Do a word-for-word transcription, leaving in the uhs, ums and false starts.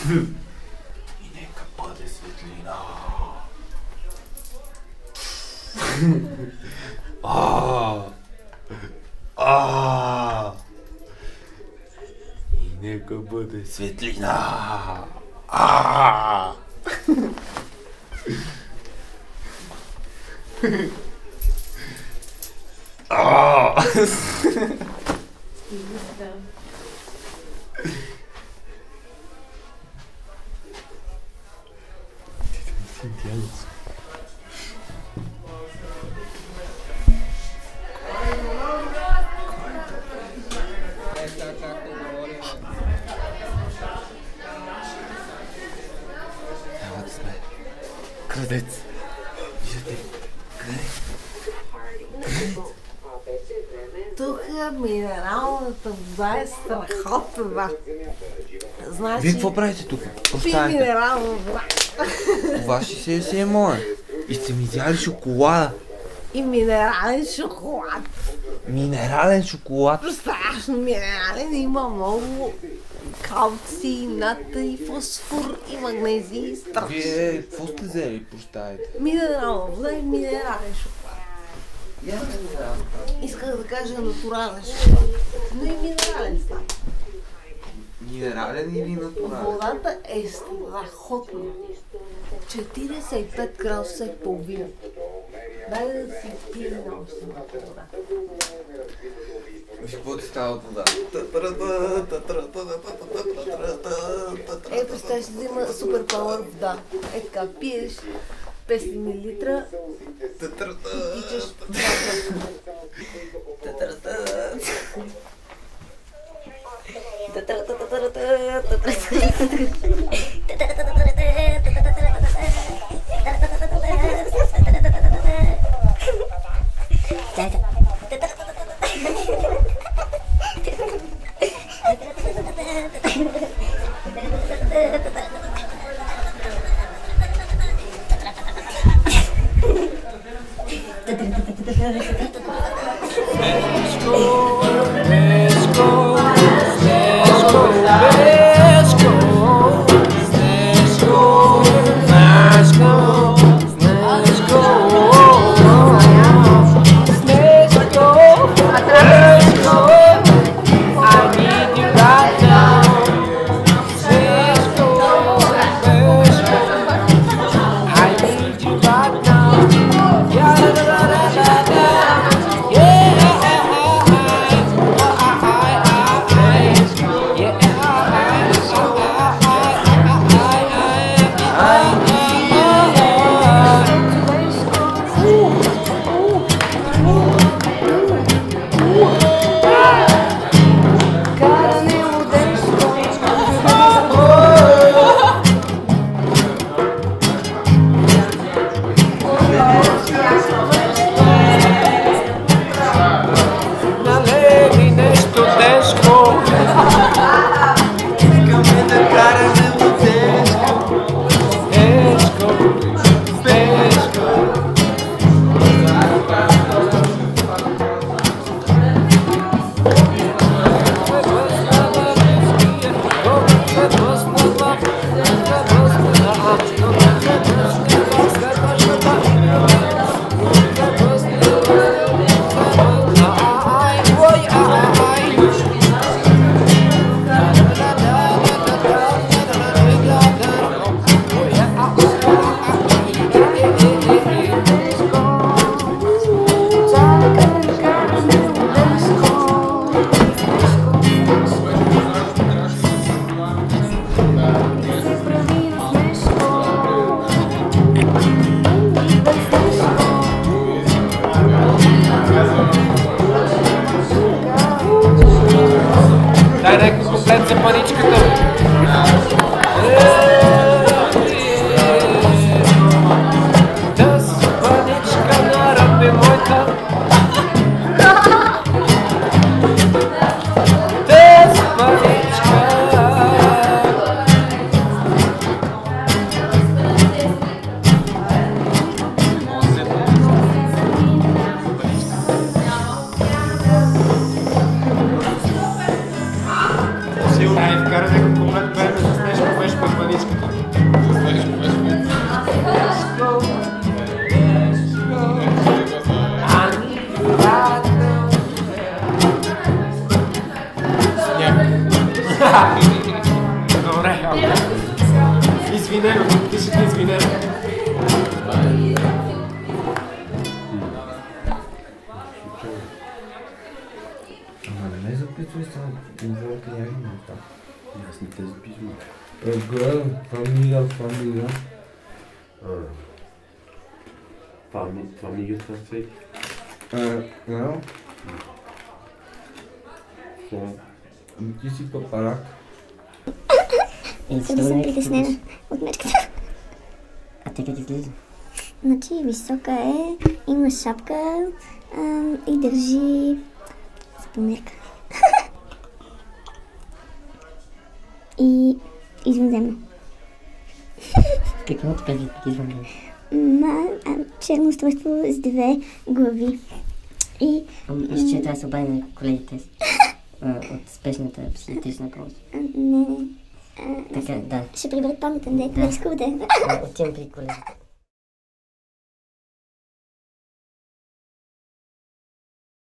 И нека бъде светлина. А, а, и нека бъде светлина. А, а. Крадец. Виждате? Крадец. Тук минералната вода е страхотна. Значи... Вие какво правите тук? Пи минерална вода. Това ще се си е моя. И сте ми взяли шоколада. И минерален шоколад. Минерален шоколад. Страшно минерален. Има много калци, натрий, фосфор и магнезий. Страшно. Вие какво сте взели? Прощавайте. Минерална вода и минерален шоколад. Я не знам. Исках да кажа натурален шоколад. Но и минерален става. Минерален или натурален? Водата е страхотна. четиридесет и пет градуса и половина. Дай да си пие на още малко вода. Виж какво ти става от вода. Е, представи си да има супер пауър вода. Е така, пиеш петстотин милилитра и тичаш Силно е вкаране Добре, окей. Извинено, ти ще ти извинено. Ама не ме записвай само говорите някакви неща. Аз не те записвам. Е, гледам, това мига, това мига. Това мига, това всеки. Е, гледам. Ти си папарак. Също съм притеснена от мечката. А те как изглежда? Значи висока е, има шапка а, и държи спомерка. И извънземно. Какво ти казват извънземно? Ма, а, черно устройство с две глави. И... Мисля, че трябва да се обади на колегите от спешната психиатрична помощ. Не, не. Така, да. Ще приберат паметен дете, да рискувате. Отивам при колегите.